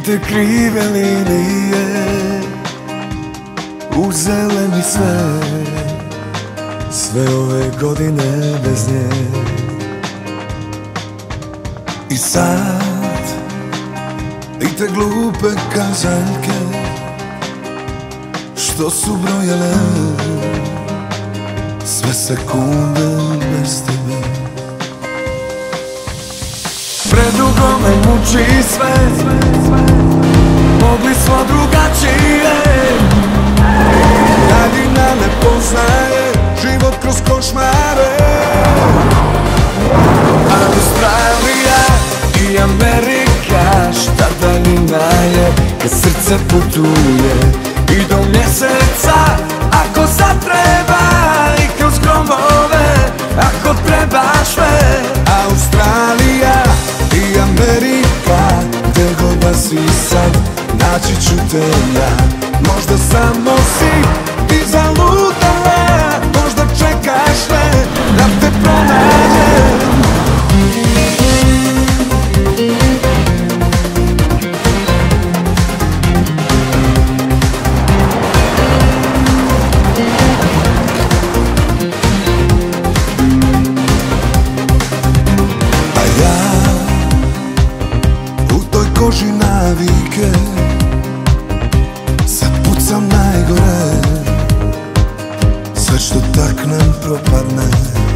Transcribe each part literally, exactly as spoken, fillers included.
te krive linije uzele mi sve, sve ove godine bez nje. I sad i te glupe kazaljke što su brojale sve sekunde bez tebe. Predugo me muči sve, mogli smo drugačije. Daljina ne poznaje život kroz košmare. Australija i Amerika, šta daljina je kad srce putuje i do mjeseca ako zatreba, i kroz gromove ako treba sve. Australija i Amerika, gde god da si sad, naći ću te ja. Možda samo si ti zalutala, možda čekaš me da te pronađem. A ja u toj koži navike sad pucam najgore, sve što taknem propadne.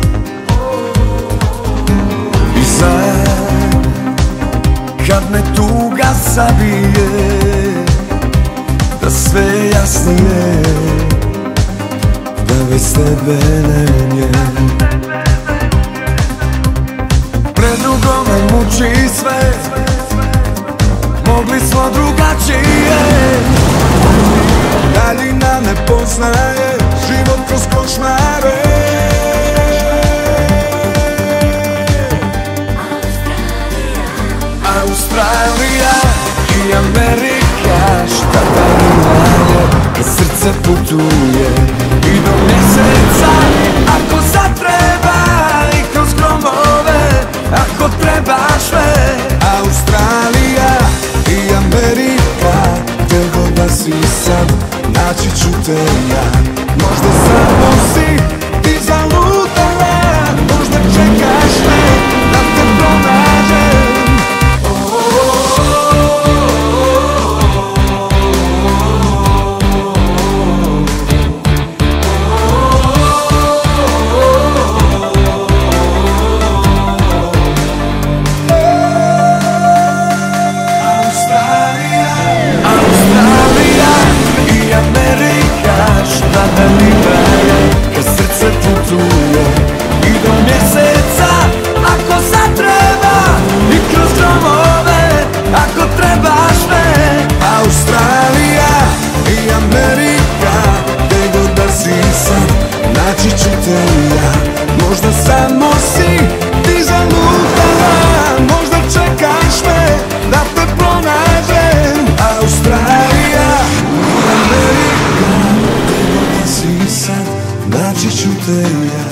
I sad kad me tuga zabije, da sve jasnije, da bez tebe nemje. Predugo me muči sve, mogli smo drugačije. Daljina ne poznaje život kroz košmare. Australija i Amerika, šta daljina je kad srce putuje i do mjeseca ako zatreba, i kroz gromove ako treba sve. Australija i Amerika, gde god da si sad, naći ću te ja. Možda samo si ti zalutala, možda čekaš me da te pronađem. Šta daljina je kad srce putuje i do mjeseca ako zatreba, i kroz gromove ako treba sve. Australija i Amerika, gde god da si sad, naći ću te ja. Možda samo si ti zalutala, možda čekaš me da te pronađem. Australija i Amerika, naći ću te ja.